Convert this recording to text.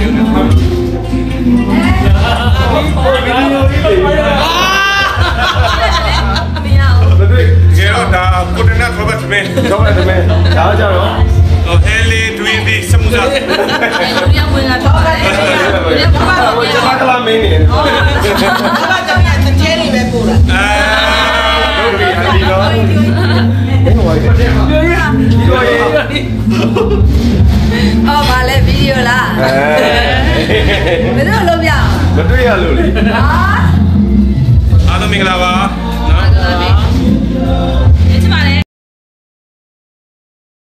ကိုတင်နာခေါ်ပါသမင်းခေါ်ပါသမင်းဒါကြတော့ဟဲလီဒွီဒီစမူဇာလူရောက်ဝင်လာတော့တယ်လူရောက်ပါတော့ကျွန်တော်ကလာမင်းနေဟုတ်ပါတော့ရတဲ့ကျဲနေပဲပို့တာဟုတ်ပြီအဒီတော့ဘယ်လိုလဲပြောရအော်ဗာလဲဗီဒီယိုလားဘယ်လိုလုပ်ပြအောင်မတွေ့ရလို့လေဟာအားလုံးမင်္ဂလာပါ